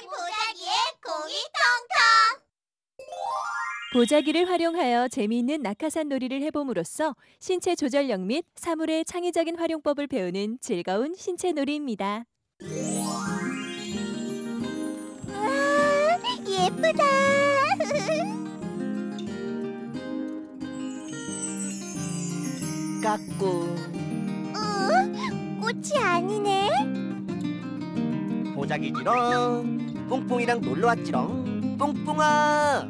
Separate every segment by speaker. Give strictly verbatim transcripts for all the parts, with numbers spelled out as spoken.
Speaker 1: 보자기의 공이 텅텅.
Speaker 2: 보자기를 활용하여 재미있는 낙하산 놀이를 해봄으로써 신체 조절력 및 사물의 창의적인 활용법을 배우는 즐거운 신체 놀이입니다.
Speaker 1: 와, 예쁘다.
Speaker 3: 까꿍.
Speaker 1: 어? 꽃이 아니네.
Speaker 3: 보자기지롱. 뿡뿡이랑 놀러 왔지롱. 뿡뿡아.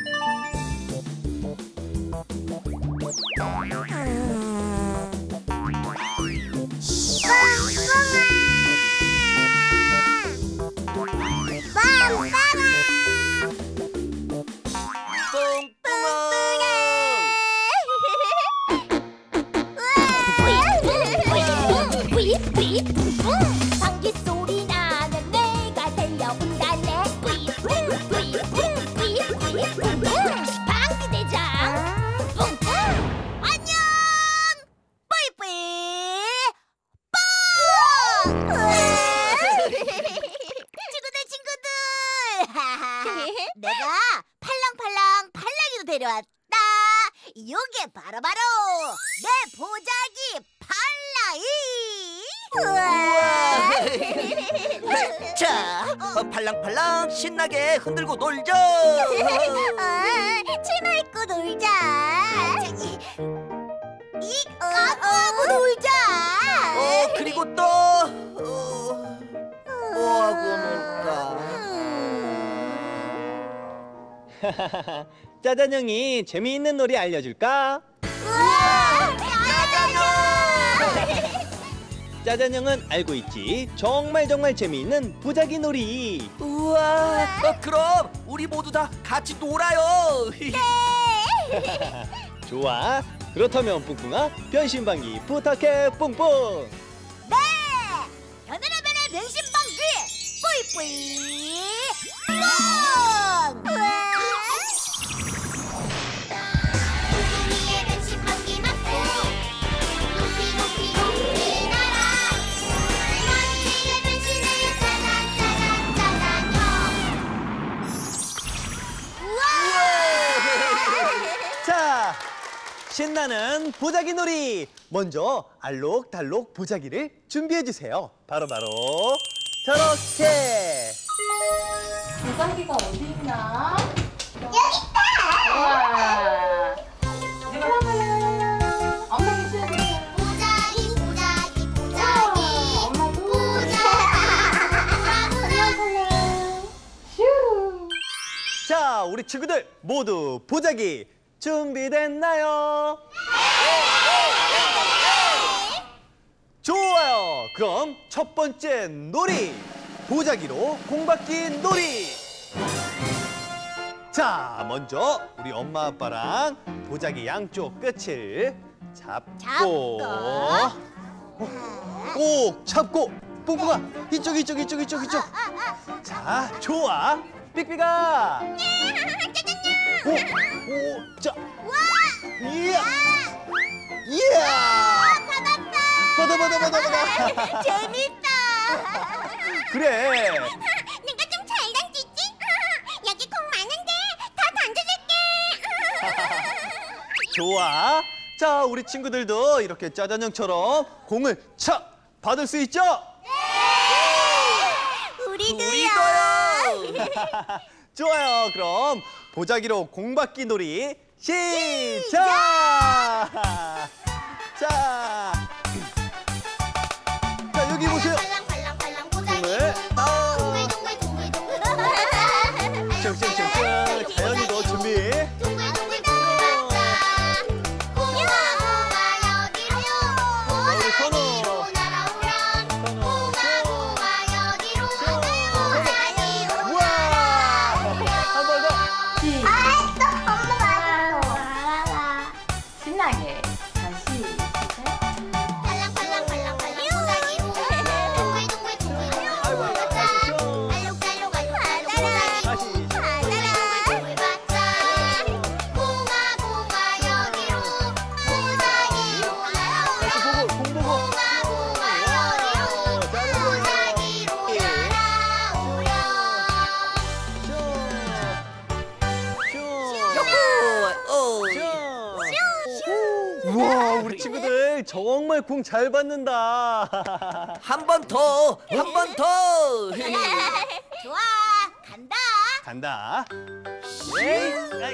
Speaker 1: 방귀 소리 나면 내가 달려온다네. 방귀 대장 뿡뿡 안녕. 뿌이뿌이 뿡. 친구들 친구들. 내가 팔랑팔랑 팔랑이도 데려왔다. 요게 바로바로 내 보자기 팔랑이.
Speaker 3: 자, 어, 팔랑팔랑 신나게 흔들고 놀자.
Speaker 1: 어, 치마 입고 놀자. 이 까꿍하고 놀자.
Speaker 3: 어, 그리고 또 어, 뭐하고 놀까?
Speaker 4: 짜잔형이 재미있는 놀이 알려줄까?
Speaker 1: 우와, 짜잔요.
Speaker 4: 짜잔형은 알고 있지. 정말 정말 재미있는 보자기 놀이.
Speaker 3: 우와, 어, 그럼 우리 모두 다 같이 놀아요.
Speaker 4: 좋아. 그렇다면 뿡뿡아, 변신방귀 부탁해. 뿡뿡.
Speaker 1: 네, 변해라변해 변신방귀 뿌이뿌이 뿡. 우리의 변신방귀 맞고 높이 높이 높이 날아. 먼지의 변신을 짜잔 짜잔 짜잔요. 우와.
Speaker 4: 자, 신나는 보자기 놀이. 먼저 알록달록 보자기를 준비해 주세요. 바로바로 저렇게.
Speaker 5: 보자기가 어디 있나?
Speaker 1: 여기 있다.
Speaker 5: 와. 엄마 계시네.
Speaker 1: 보자기 보자기 보자기
Speaker 5: 엄마도.
Speaker 1: 보자기.
Speaker 5: 슈.
Speaker 4: 자, 우리 친구들 모두 보자기 준비됐나요? 좋아요. 그럼 첫 번째 놀이, 보자기로 공받기 놀이. 자, 먼저 우리 엄마 아빠랑 보자기 양쪽 끝을 잡고, 꼭 잡고. 뿡뿡아, 이쪽 이쪽 이쪽 이쪽 이쪽. 자, 좋아. 삑삑아. 오, 오, 자. 이야. 이야. 받아 받아 받아 받아.
Speaker 1: 재밌다.
Speaker 4: 그래.
Speaker 1: 내가 좀 잘 던지지? 여기 공 많은데 다 던져줄게.
Speaker 4: 좋아. 자, 우리 친구들도 이렇게 짜잔형처럼 공을 차 받을 수 있죠?
Speaker 1: 우리도요.
Speaker 4: 좋아요. 그럼 보자기로 공받기 놀이 시작! 자, 자 여기 보세요.
Speaker 1: 팔랑팔랑 보자기.
Speaker 4: 공을 아,
Speaker 1: 동글동글 동글동글.
Speaker 4: 쨍쨍쨍쨍. 자연이도 준비.
Speaker 1: 동글동글 동글반짝. 고마 고마 여기로.
Speaker 4: 우리 선우.
Speaker 1: 보자기로 날아오렴. 고마 고마 여기로. 보자기로
Speaker 4: 우와! 한 번 더.
Speaker 1: 아, 또 엄마 맞았어.
Speaker 5: 신나게. 다시.
Speaker 1: 팔랑팔랑팔랑팔랑 보자기로. 동글동글 동글동글.
Speaker 4: 아이고, 아이고, 다시 쉬어.
Speaker 1: 알록달록 알록달록
Speaker 4: 다시.
Speaker 1: 동글동글 반짝. 고마 고마 여기로. 보자기로 날아오렴.
Speaker 4: 다시 보고, 공 보고.
Speaker 1: 고마 고마 여기로.
Speaker 4: 오, 잘했어요.
Speaker 1: 보자기로
Speaker 4: 예.
Speaker 1: 날아오렴.
Speaker 4: 친구들 정말 공 잘 받는다.
Speaker 3: 한 번 더, 한 번 더.
Speaker 1: 좋아, 간다.
Speaker 4: 간다. 에이, 아이,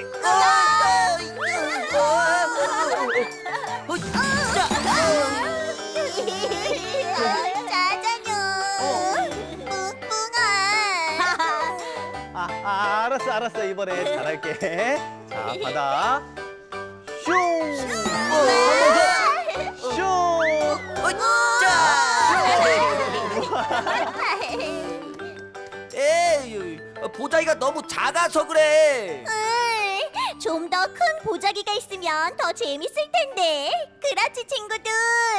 Speaker 1: 짜장면. 뿡뿡아.
Speaker 4: 아, 아, 알았어, 알았어. 이번에 잘할게. 자, 받아. 슝! 한 번 더. 슝!
Speaker 3: 에이, 보자기가 너무 작아서 그래.
Speaker 1: 좀 더 큰 보자기가 있으면 더 재밌을 텐데. 그렇지, 친구들?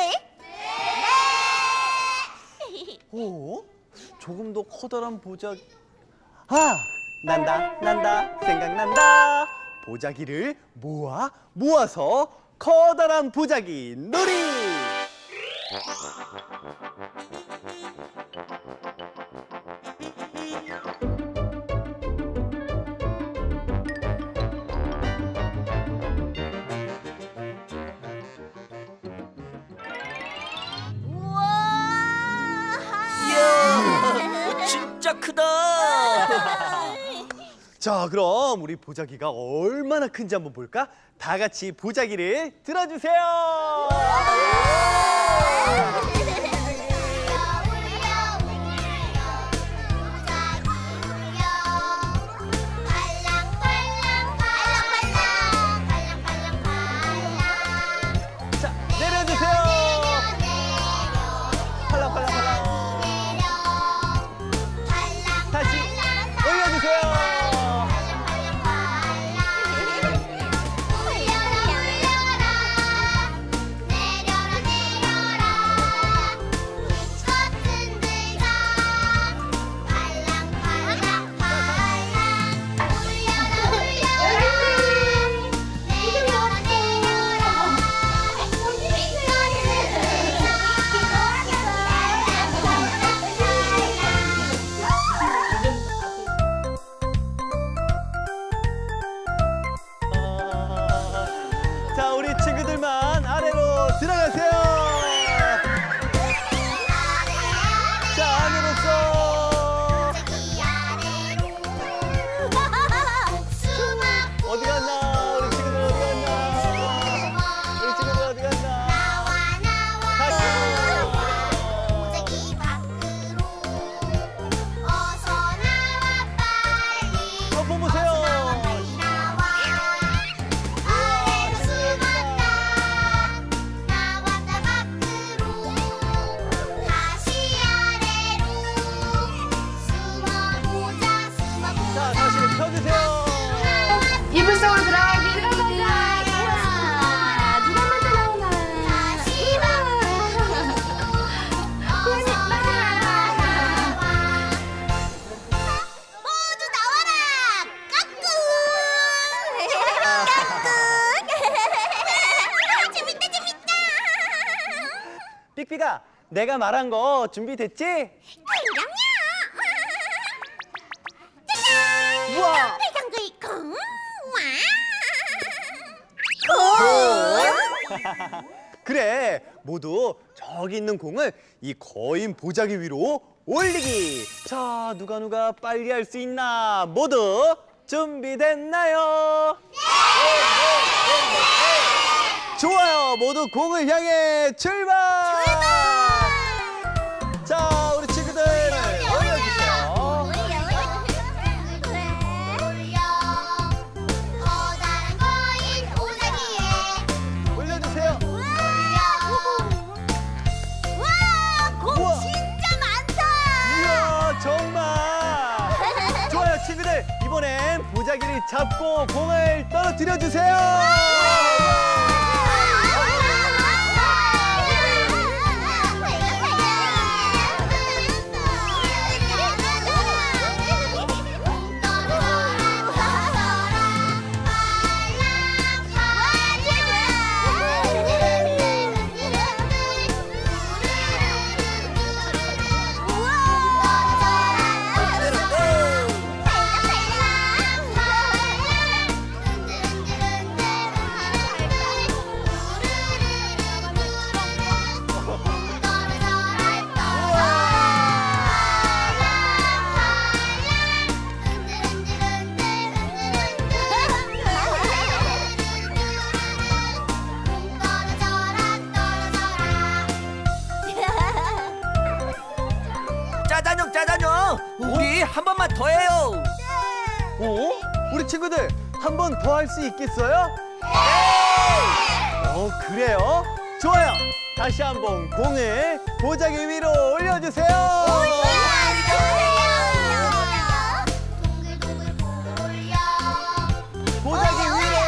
Speaker 1: 네!
Speaker 4: 오? 조금 더 커다란 보자기. 아! 난다, 난다, 생각난다. 보자기를 모아, 모아서 커다란 보자기 놀이!
Speaker 3: 이야, 진짜 크다.
Speaker 4: 자, 그럼 우리 보자기가 얼마나 큰지 한번 볼까? 다 같이 보자기를 들어주세요. 자, 내려주세요. 팔랑팔랑팔랑. 다시 올려주세요. 자, 우리 친구들만 아래로 들어가세요. 자, 안으로서. 어디 갔나? 우리 친구들 어디 갔나? 우리 친구들 어디 갔나? 다시. 한번 보세요. 자, 다시 펴주세요.
Speaker 5: 이불 속으로 들어가기. 들어가자. 누가 먼저 나오나?
Speaker 1: 모두 나와라! 까꿍! 까꿍! 재밌다, 재밌다!
Speaker 4: 삑삑아, 내가 말한 거 준비됐지?
Speaker 1: 그럼요!
Speaker 4: 우와!
Speaker 1: 배장글 콩! 와!
Speaker 4: 그래, 모두 저기 있는 공을 이 거인 보자기 위로 올리기. 자, 누가 누가 빨리 할 수 있나? 모두 준비됐나요? 좋아요, 모두 공을 향해 출발! 자, 우리 친구들 올려주세요. 올려주세요. 우와. 이야, 정말. 좋아요, 친구들. 이번엔 보자기를 잡고 공을 떨어뜨려 주세요.
Speaker 3: 우리 한 번만 더 해요.
Speaker 4: 어? 우리 친구들 한 번 더 할 수 있겠어요? 어, 그래요? 좋아요. 다시 한번 공을 보자기 위로 올려주세요. 보자기 위로.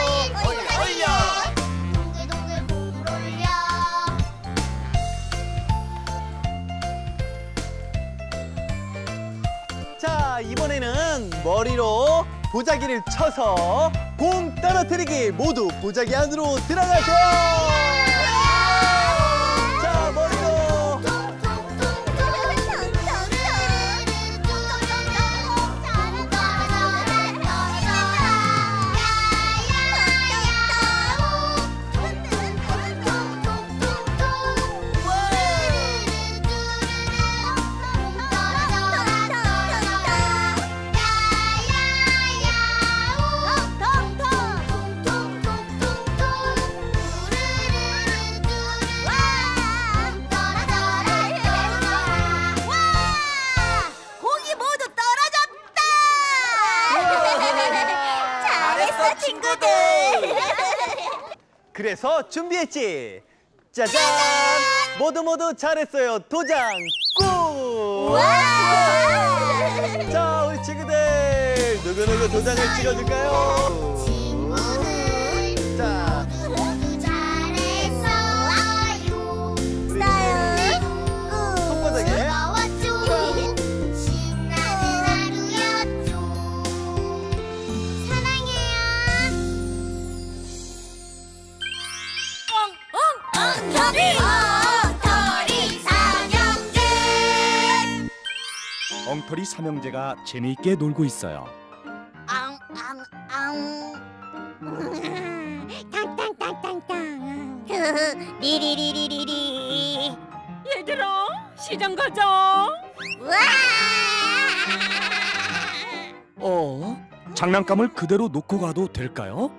Speaker 4: 자, 이번에는 머리로 보자기를 쳐서 공 떨어뜨리기. 모두 보자기 안으로 들어가세요. 자, 머리로.
Speaker 1: 공이 모두 떨어졌다. 잘했어, 친구들.
Speaker 4: 그래서 준비했지. 짜잔! 모두 모두 잘했어요. 도장 꾹!
Speaker 1: 와!
Speaker 4: 자, 우리 친구들 누구누구 도장을 찍어줄까요? 자, 손바닥에.
Speaker 6: 엉터리 삼형제가 재미있게 놀고 있어요.
Speaker 1: 리리리리리리.
Speaker 2: 얘들아, 시장 가자.
Speaker 1: 와!
Speaker 6: 어? 장난감을 그대로 놓고 가도 될까요?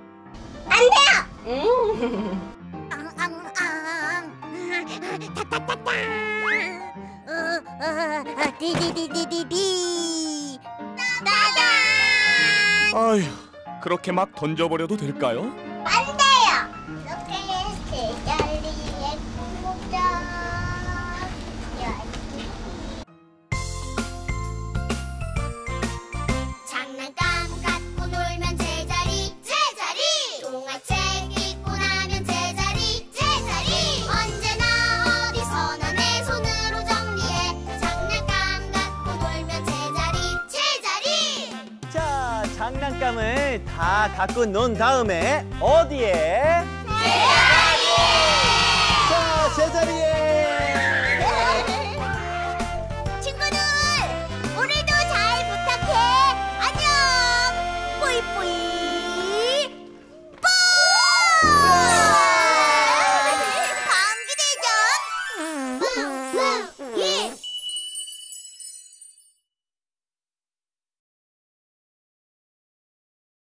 Speaker 1: 디디디디디디. 나다.
Speaker 6: 아휴, 그렇게 막 던져버려도 될까요?
Speaker 1: 안 돼요. 이렇게 제자리에 묻자. 장난감 갖고 놀면 제자리 제자리. 동화책 읽고 나면 제자리 제자리. 언제나 어디서나 내 손으로 정리해. 장난감 갖고 놀면 제자리 제자리.
Speaker 4: 자, 장난감을 다 갖고 논 다음에 어디에? 자, 제자리에.
Speaker 1: 친구들, 오늘도 잘 부탁해. 안녕. 뿌이뿌이. 뽀! 방귀대전.